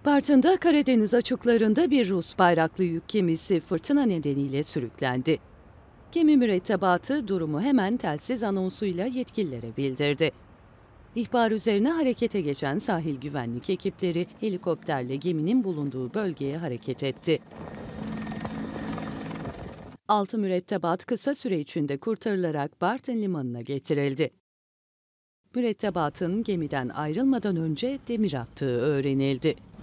Bartın'da Karadeniz açıklarında bir Rus bayraklı yük gemisi fırtına nedeniyle sürüklendi. Gemi mürettebatı durumu hemen telsiz anonsuyla yetkililere bildirdi. İhbar üzerine harekete geçen sahil güvenlik ekipleri helikopterle geminin bulunduğu bölgeye hareket etti. 6 mürettebat kısa süre içinde kurtarılarak Bartın limanına getirildi. Mürettebatın gemiden ayrılmadan önce demir attığı öğrenildi.